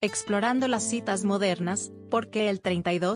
Explorando las citas modernas, porque el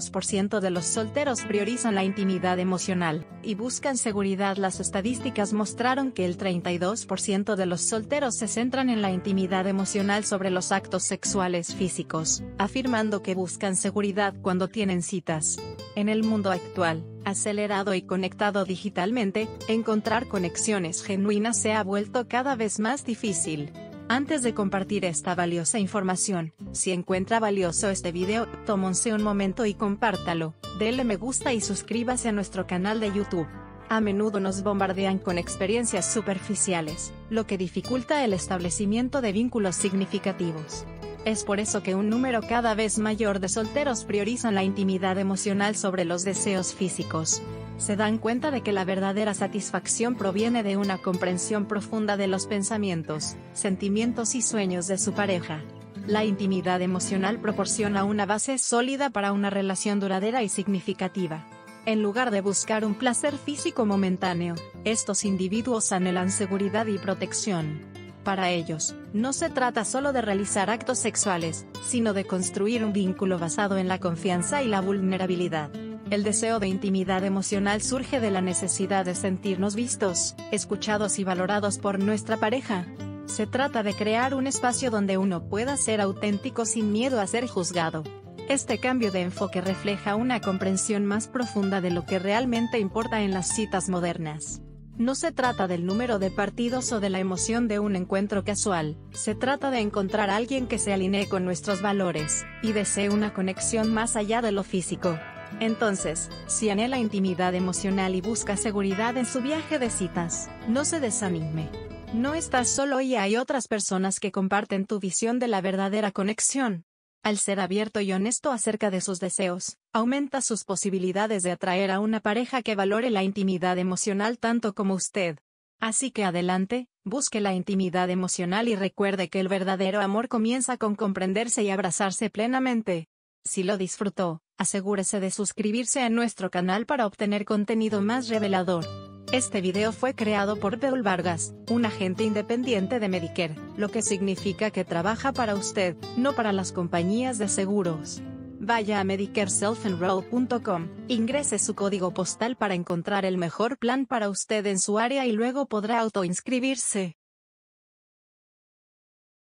32% de los solteros priorizan la intimidad emocional, y buscan seguridad. Las estadísticas mostraron que el 32% de los solteros se centran en la intimidad emocional sobre los actos sexuales físicos, afirmando que buscan seguridad cuando tienen citas. En el mundo actual, acelerado y conectado digitalmente, encontrar conexiones genuinas se ha vuelto cada vez más difícil. Antes de compartir esta valiosa información, si encuentra valioso este video, tómese un momento y compártalo, dele me gusta y suscríbase a nuestro canal de YouTube. A menudo nos bombardean con experiencias superficiales, lo que dificulta el establecimiento de vínculos significativos. Es por eso que un número cada vez mayor de solteros priorizan la intimidad emocional sobre los deseos físicos. Se dan cuenta de que la verdadera satisfacción proviene de una comprensión profunda de los pensamientos, sentimientos y sueños de su pareja. La intimidad emocional proporciona una base sólida para una relación duradera y significativa. En lugar de buscar un placer físico momentáneo, estos individuos anhelan seguridad y protección. Para ellos, no se trata solo de realizar actos sexuales, sino de construir un vínculo basado en la confianza y la vulnerabilidad. El deseo de intimidad emocional surge de la necesidad de sentirnos vistos, escuchados y valorados por nuestra pareja. Se trata de crear un espacio donde uno pueda ser auténtico sin miedo a ser juzgado. Este cambio de enfoque refleja una comprensión más profunda de lo que realmente importa en las citas modernas. No se trata del número de partidos o de la emoción de un encuentro casual, se trata de encontrar a alguien que se alinee con nuestros valores, y desee una conexión más allá de lo físico. Entonces, si anhela intimidad emocional y busca seguridad en su viaje de citas, no se desanime. No estás solo y hay otras personas que comparten tu visión de la verdadera conexión. Al ser abierto y honesto acerca de sus deseos, aumenta sus posibilidades de atraer a una pareja que valore la intimidad emocional tanto como usted. Así que adelante, busque la intimidad emocional y recuerde que el verdadero amor comienza con comprenderse y abrazarse plenamente. Si lo disfrutó, asegúrese de suscribirse a nuestro canal para obtener contenido más revelador. Este video fue creado por Paul Vargas, un agente independiente de Medicare, lo que significa que trabaja para usted, no para las compañías de seguros. Vaya a medicareselfenroll.com, ingrese su código postal para encontrar el mejor plan para usted en su área y luego podrá autoinscribirse.